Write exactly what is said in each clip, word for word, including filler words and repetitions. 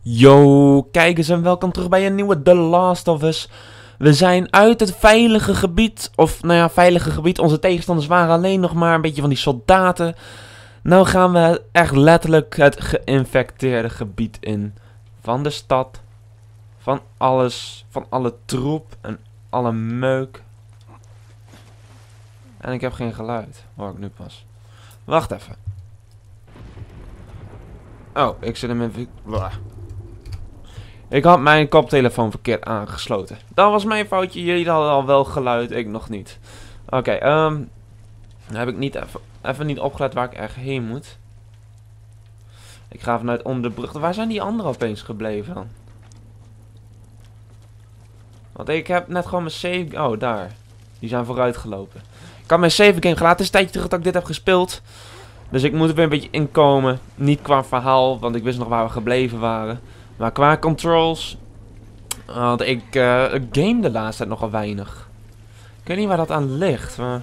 Yo, kijkers en welkom terug bij een nieuwe The Last of Us. We zijn uit het veilige gebied, of nou ja, veilige gebied. Onze tegenstanders waren alleen nog maar een beetje van die soldaten. Nou gaan we echt letterlijk het geïnfecteerde gebied in. Van de stad, van alles, van alle troep en alle meuk. En ik heb geen geluid, hoor ik nu pas. Wacht even. Oh, ik zit hem even... Blah. Ik had mijn koptelefoon verkeerd aangesloten. Dat was mijn foutje. Jullie hadden al wel geluid, ik nog niet. Oké, okay, ehm... um, dan heb ik niet even, even niet opgelet waar ik echt heen moet. Ik ga vanuit onder de brug. Waar zijn die anderen opeens gebleven dan? Want ik heb net gewoon mijn save... Oh, daar. Die zijn vooruit gelopen. Ik had mijn save game gelaten. Het is een tijdje terug dat ik dit heb gespeeld. Dus ik moet er weer een beetje inkomen. Niet qua verhaal, want ik wist nog waar we gebleven waren. Maar qua controls, want ik uh, game de laatste tijd nogal weinig. Ik weet niet waar dat aan ligt. Maar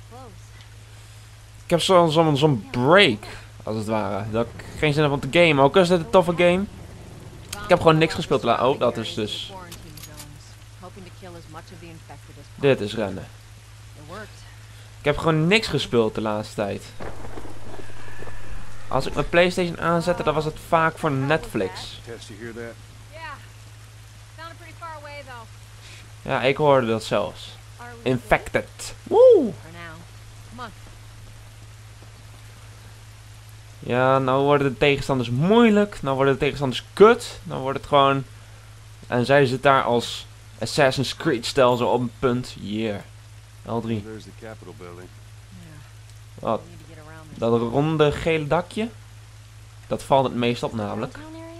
ik heb zo'n zo zo'n break, als het ware. Dat ik geen zin heb om te gamen. Ook is dit een toffe game. Ik heb gewoon niks gespeeld. Oh, dat is dus... Dit is rennen. Ik heb gewoon niks gespeeld de laatste tijd. Als ik mijn PlayStation aanzette, dan was het vaak voor Netflix. Ja, ik hoorde dat zelfs. Infected. Woe! Ja, nou worden de tegenstanders moeilijk. Nou worden de tegenstanders kut. Nou wordt het gewoon... En zij zit daar als Assassin's Creed stijl zo op een punt. Yeah. L drie. Wat? Dat ronde gele dakje? Dat valt het meest op namelijk.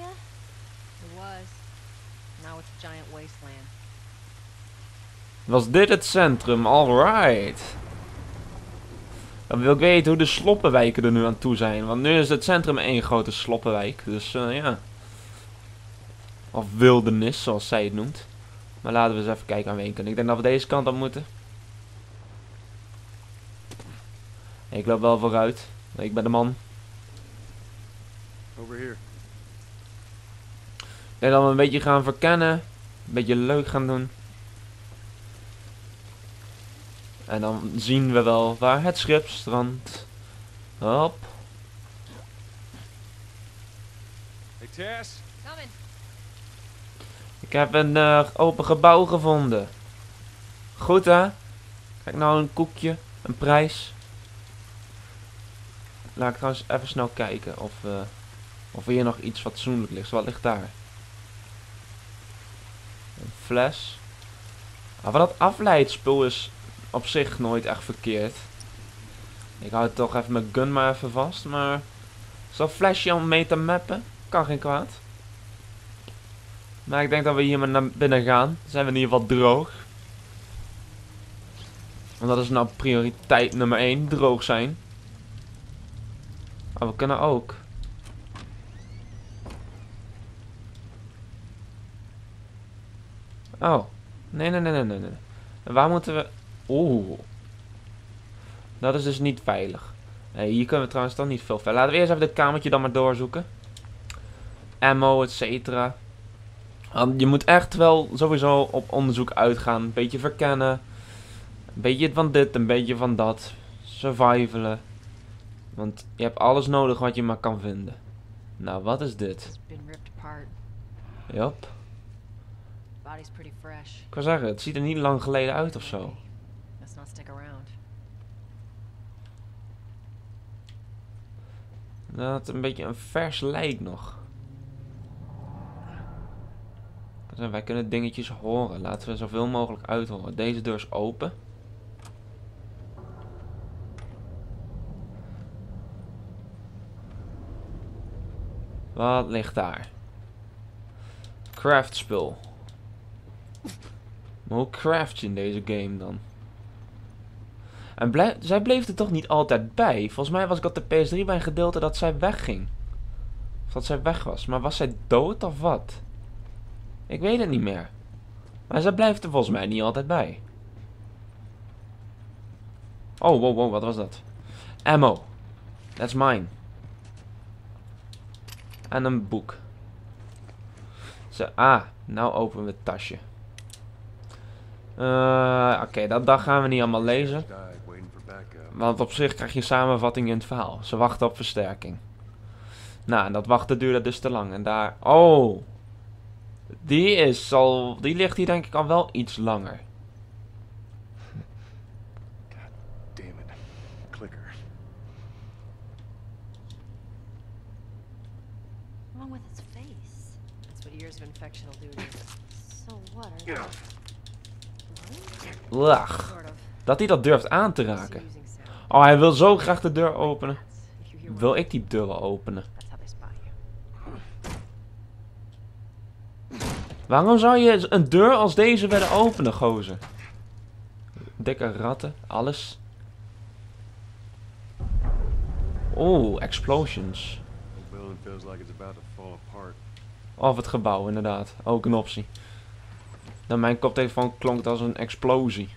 Was dit het centrum? Alright. Dan wil ik weten hoe de sloppenwijken er nu aan toe zijn. Want nu is het centrum één grote sloppenwijk. Dus uh, ja. Of wildernis, zoals zij het noemt. Maar laten we eens even kijken aan ween kunnen. Ik denk dat we deze kant op moeten. Ik loop wel vooruit. Ik ben de man. Over here. Ik denk dat we een beetje gaan verkennen. Een beetje leuk gaan doen. En dan zien we wel waar het schip strandt. Hop. Hey Tess. Ik heb een uh, open gebouw gevonden. Goed hè? Kijk nou, een koekje. Een prijs. Laat ik trouwens even snel kijken of, uh, of er hier nog iets fatsoenlijk ligt. Wat ligt daar? Een fles. Ah, maar dat afleidsspul is op zich nooit echt verkeerd. Ik hou toch even mijn gun maar even vast. Maar zo'n flesje om mee te mappen kan geen kwaad. Maar ik denk dat we hier maar naar binnen gaan. Dan zijn we in ieder geval droog. Want dat is nou prioriteit nummer één. Droog zijn. Maar we kunnen ook. Oh. Nee, nee, nee, nee, nee. En waar moeten we... Oeh. Dat is dus niet veilig. Nee, hier kunnen we trouwens dan niet veel verder. Laten we eerst even dit kamertje dan maar doorzoeken. Ammo, et cetera. Je moet echt wel sowieso op onderzoek uitgaan. Een beetje verkennen. Een beetje van dit, een beetje van dat. Survivalen. Want je hebt alles nodig wat je maar kan vinden. Nou, wat is dit? Jop. Ik wil zeggen, het ziet er niet lang geleden uit of zo. Dat het een beetje een vers lijk nog. Wij kunnen dingetjes horen. Laten we zoveel mogelijk uithoren. Deze deur is open. Wat ligt daar? Craftspul. Maar hoe craft je in deze game dan? En blijf, zij bleef er toch niet altijd bij? Volgens mij was ik op de P S drie bij een gedeelte dat zij wegging. Of dat zij weg was. Maar was zij dood of wat? Ik weet het niet meer. Maar zij blijft er volgens mij niet altijd bij. Oh, wow, wow, wat was dat? Ammo. That's mine. En een boek. Zo, ah, nou openen we het tasje. Uh, Oké, okay, dat, dat gaan we niet allemaal lezen. Want op zich krijg je samenvatting in het verhaal. Ze wachten op versterking. Nou, en dat wachten duurde dus te lang. En daar... Oh! Die is al... Die ligt hier denk ik al wel iets langer. God damn it. Clicker. What's wrong with its face? That's what years of infection will do to you. So what are they? Lach. Sort of. Dat hij dat durft aan te It's raken. using sound. Oh, hij wil zo graag de deur openen. If you hear Wil one, ik die deur wel openen? that's how they spot you. Waarom zou je een deur als deze willen openen, gozer? Dikke ratten, alles. Oeh, explosions. The building feels like it's about to fall apart. Of het gebouw, inderdaad. Ook een optie. Nou, mijn koptelefoon klonk als een explosie.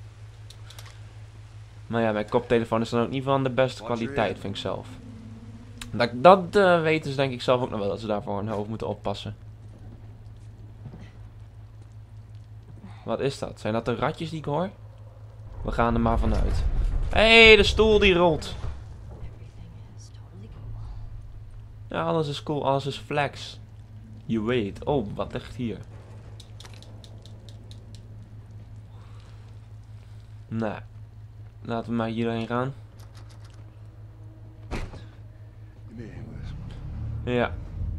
Maar ja, mijn koptelefoon is dan ook niet van de beste kwaliteit, vind ik zelf. Dat, dat uh, weten ze denk ik zelf ook nog wel, dat ze daarvoor hun hoofd moeten oppassen. Wat is dat? Zijn dat de ratjes die ik hoor? We gaan er maar vanuit. Hé, hey, de stoel die rolt. Everything is totally cool. Ja, alles is cool, alles is flex. Je weet. Oh, wat ligt hier? Nou, laten we maar hierheen gaan. Ja.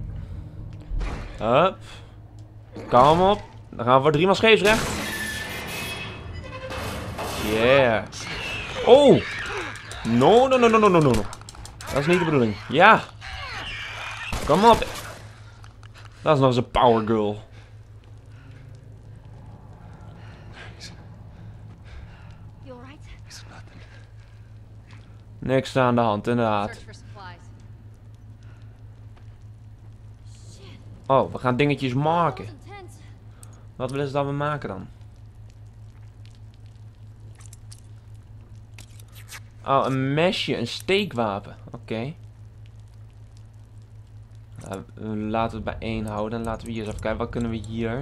Hup. Kalm op. Dan gaan we voor driemaal scheepsrecht. Yeah. Oh. No, no, no, no, no, no, no. Dat is niet de bedoeling. Ja. Kom op. Dat is nog eens een power girl. You alright? It's nothing. Niks aan de hand, inderdaad. Search for supplies. Shit. Oh, we gaan dingetjes That maken. was intense. Wat willen ze dat we maken dan? Oh, een mesje, een steekwapen. Oké. Okay. Uh, laten we het bij één houden. Laten we hier eens even kijken. Wat kunnen we hier?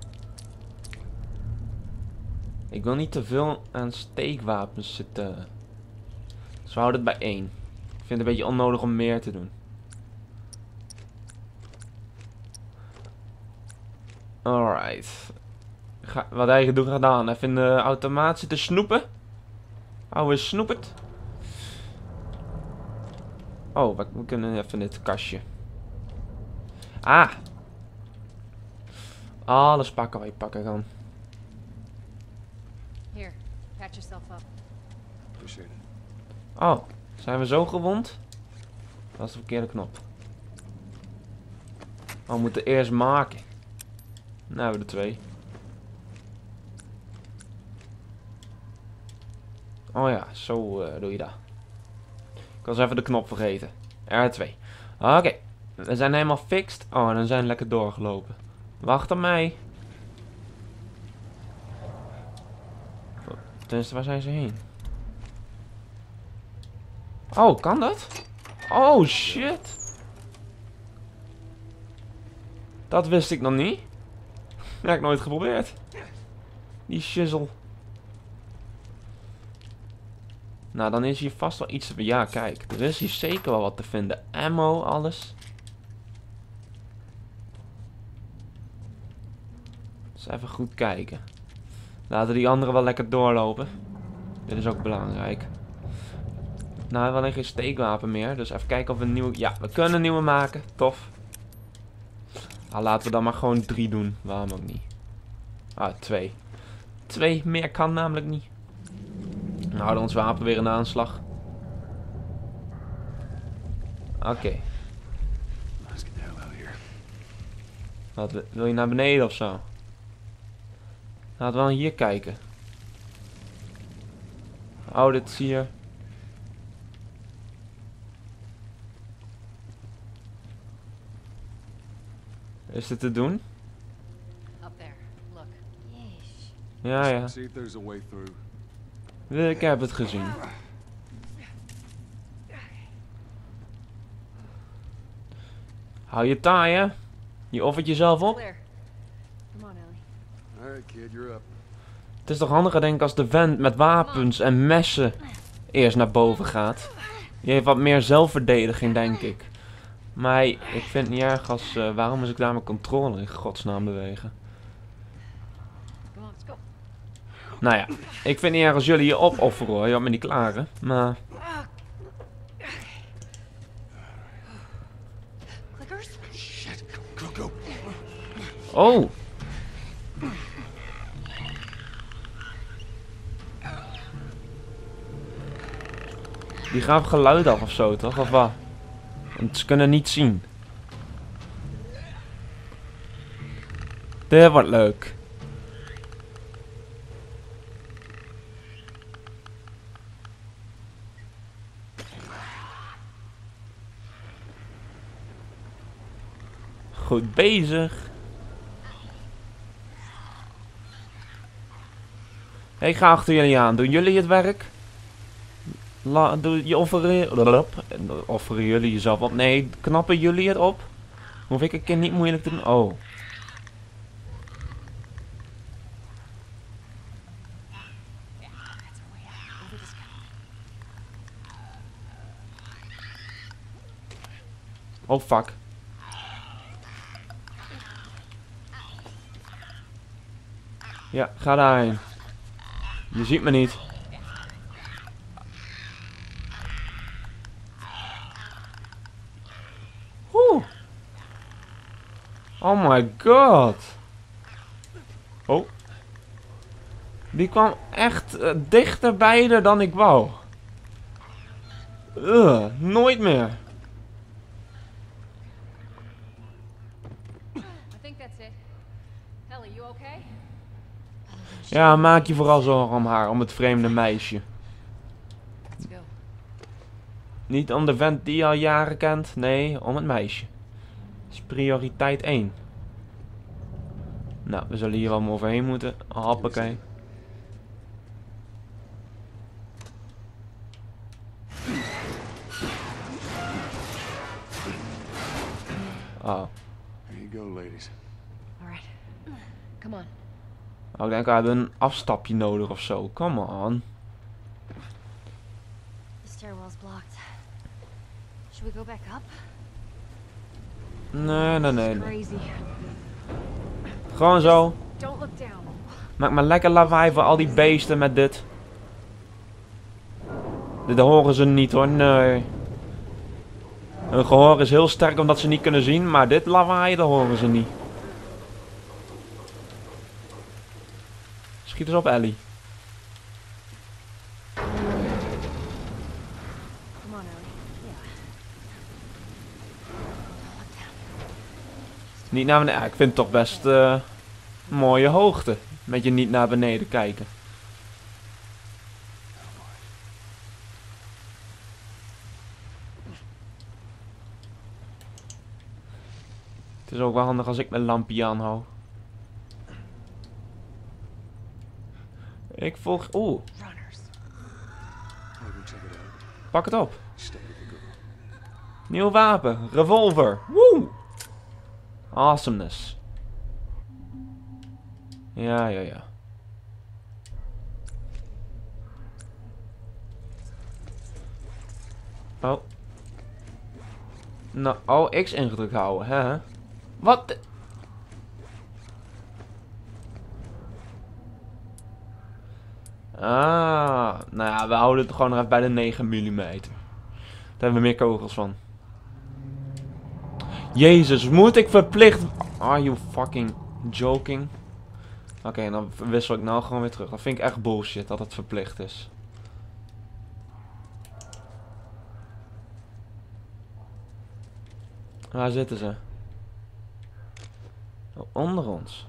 Ik wil niet te veel aan steekwapens zitten. Dus we houden het bij één. Ik vind het een beetje onnodig om meer te doen. Alright. Ga, wat hij doet gedaan. Even in de automaat zitten snoepen. Oude snoepert. Oh, we, we kunnen even dit kastje. Ah. Alles pakken wat je pakken kan. Here, patch yourself up. Appreciate it. Oh, zijn we zo gewond? Dat is de verkeerde knop. Oh, we moeten eerst maken. Nou, we hebben er twee. Oh ja, zo uh, doe je dat. Ik was even de knop vergeten. R twee. Oké, okay. We zijn helemaal fixed. Oh, en dan zijn we lekker doorgelopen. Wacht op mij. Tenminste, waar zijn ze heen? Oh, kan dat? Oh, shit. Dat wist ik nog niet. Dat heb ik nooit geprobeerd. Die shizzle. Nou, dan is hier vast wel iets te... Ja, kijk. Er is hier zeker wel wat te vinden. Ammo, alles. Dus even goed kijken. Laten die anderen wel lekker doorlopen. Dit is ook belangrijk. Nou, we hebben alleen geen steekwapen meer. Dus even kijken of we een nieuwe... Ja, we kunnen een nieuwe maken. Tof. Ah, laten we dan maar gewoon drie doen. Waarom ook niet? Ah, twee. Twee, meer kan namelijk niet. We houden ons wapen weer in de aanslag. Oké. Okay. Let's get the hell out of here. Wat, wil je naar beneden of zo? Laten we dan hier kijken. Oh, dit is hier. Is dit te doen? Up there. Look. Yeesh. Ja, ja. See if there's a way through. Ik heb het gezien. Hou je taai, hè? Je offert jezelf op? Clear. Come on, Ellie. All right, kid, you're up. Het is toch handiger denk ik als de vent met wapens en messen eerst naar boven gaat. Die heeft wat meer zelfverdediging denk ik. Maar ik vind het niet erg als... Uh, waarom moet ik daar mijn controller in godsnaam bewegen? Come on, let's go. Nou ja, ik vind het niet erg als jullie je opofferen hoor. Je had me niet klagen. Maar... Clickers? Shit, go, go, go. Oh! Die gaven geluid af of zo toch? Of wat? Want ze kunnen niet zien. Dit wordt leuk. Goed bezig. Ik ga achter jullie aan. Doen jullie het werk? La, doe, je offeren, offeren jullie jezelf op? Nee, knappen jullie het op? Hoef ik een keer niet moeilijk te doen? Oh. Oh fuck. Ja, ga daarheen. Je ziet me niet. Oeh. Oh my god. Oh. Die kwam echt uh, dichterbij dan ik wou. Ugh, nooit meer. I think that's it. Ellie, you okay? Ja, maak je vooral zorgen om haar, om het vreemde meisje. Let's go. Niet om de vent die je al jaren kent, nee, om het meisje. Dat is prioriteit één. Nou, we zullen hier allemaal overheen moeten. Hoppakee. Oh. Here you go, ladies. All right. Come on. Oh, ik denk we hebben een afstapje nodig of zo. Come on. The stairwell's blocked. Should we go back up? Nee, nee, nee, nee. Crazy. Gewoon zo. Don't look down. Maak maar lekker lawaai voor al die beesten met dit. Dit horen ze niet hoor, nee. Hun gehoor is heel sterk omdat ze niet kunnen zien, maar dit lawaai, dat horen ze niet. Schiet eens op, Ellie. Come on, Ellie. Yeah. Niet naar beneden. Ja, ik vind het toch best uh, mooie hoogte. Met je niet naar beneden kijken. Het is ook wel handig als ik mijn lampje aanhoud. Ik volg... Oeh, Runners. I'll go check it out. pak het op. Stay with the girl. Nieuw wapen. Revolver. Woe! Awesomeness. Ja, ja, ja. Oh. Nou, oh, X ingedrukt houden, hè? Wat? de- Ah, nou ja, we houden het gewoon nog even bij de negen millimeter. Daar hebben we meer kogels van. Jezus, moet ik verplicht... Are you fucking joking? Oké, okay, dan wissel ik nou gewoon weer terug. Dat vind ik echt bullshit dat het verplicht is. Waar zitten ze? Oh, onder ons.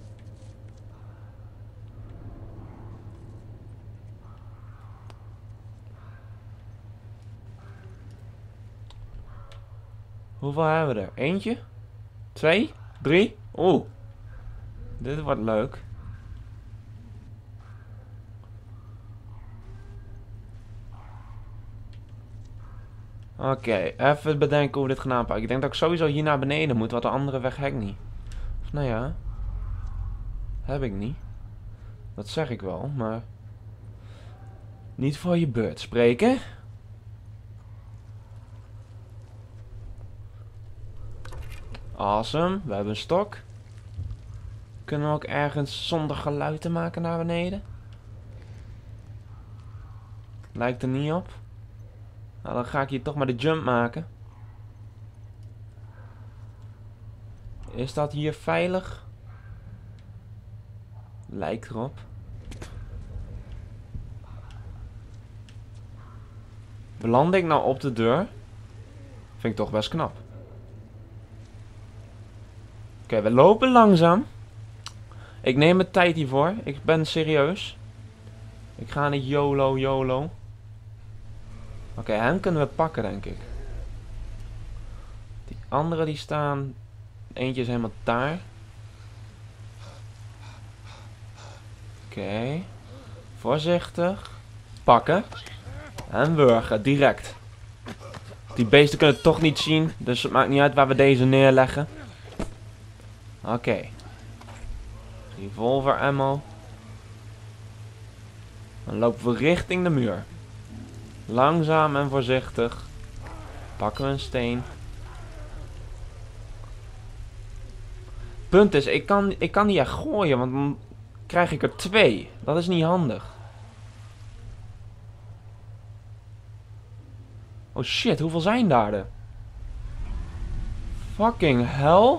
Hoeveel hebben we er? Eentje? Twee? Drie? Oeh. Dit wordt leuk. Oké, okay, even bedenken hoe we dit gaan aanpakken. Ik denk dat ik sowieso hier naar beneden moet, want de andere weg heb ik niet. Of nou ja. Heb ik niet. Dat zeg ik wel, maar... Niet voor je beurt spreken. Awesome, we hebben een stok. Kunnen we ook ergens zonder geluid te maken naar beneden? Lijkt er niet op. Nou, dan ga ik hier toch maar de jump maken. Is dat hier veilig? Lijkt erop. Beland ik nou op de deur? Vind ik toch best knap. Oké, okay, we lopen langzaam. Ik neem mijn tijd hiervoor. Ik ben serieus. Ik ga niet YOLO, YOLO. Oké, okay, hem kunnen we pakken, denk ik. Die andere die staan... Eentje is helemaal daar. Oké. Okay. Voorzichtig. Pakken. En wurgen, direct. Die beesten kunnen het toch niet zien. Dus het maakt niet uit waar we deze neerleggen. Oké. Okay. Revolver ammo. Dan lopen we richting de muur. Langzaam en voorzichtig. Pakken we een steen. Punt is, ik kan, ik kan niet echt gooien, want dan krijg ik er twee. Dat is niet handig. Oh shit, hoeveel zijn daar er? Fucking hell.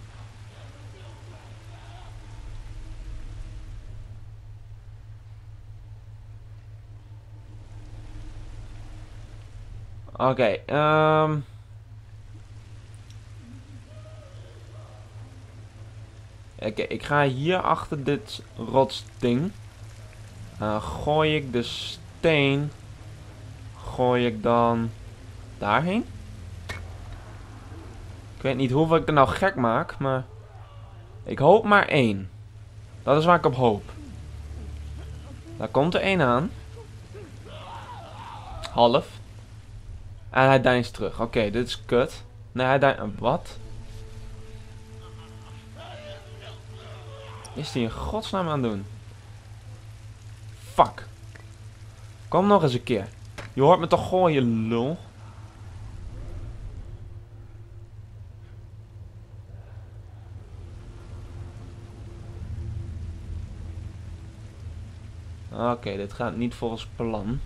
Oké, okay, um... Oké, okay, ik ga hier achter dit rotsding. Uh, gooi ik de steen. Gooi ik dan daarheen. Ik weet niet hoeveel ik er nou gek maak, maar... Ik hoop maar één. Dat is waar ik op hoop. Daar komt er één aan. Half. En hij deinst terug. Oké, okay, dit is kut. Nee, hij deinst... Wat? Is die in godsnaam aan het doen? Fuck. Kom nog eens een keer. Je hoort me toch gooien, lul. Oké, okay, dit gaat niet volgens plan.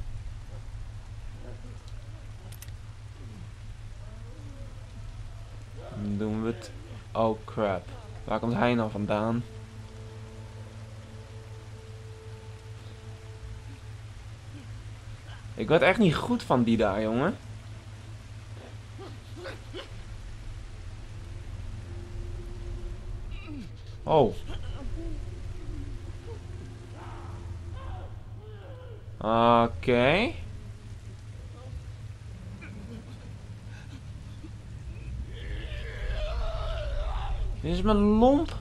Dan doen we het... Oh crap. Waar komt hij nou vandaan? Ik word echt niet goed van die daar, jongen. Oh. Oké. Okay. Dit is mijn lomp.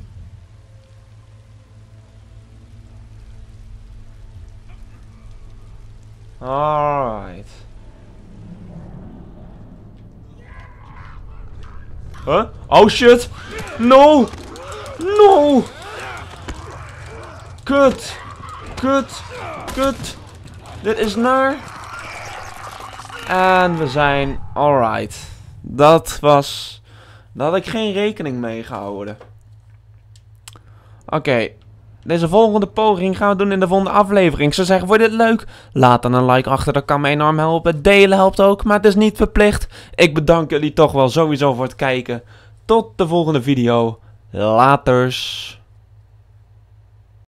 Alright. Huh? Oh shit! No! No! Kut! Kut! Kut! Dit is naar. En we zijn alright. Dat was... Daar had ik geen rekening mee gehouden. Oké. Okay. Deze volgende poging gaan we doen in de volgende aflevering. Ik zou zeggen, vond je dit leuk? Laat dan een like achter, dat kan me enorm helpen. Delen helpt ook, maar het is niet verplicht. Ik bedank jullie toch wel sowieso voor het kijken. Tot de volgende video. Laters.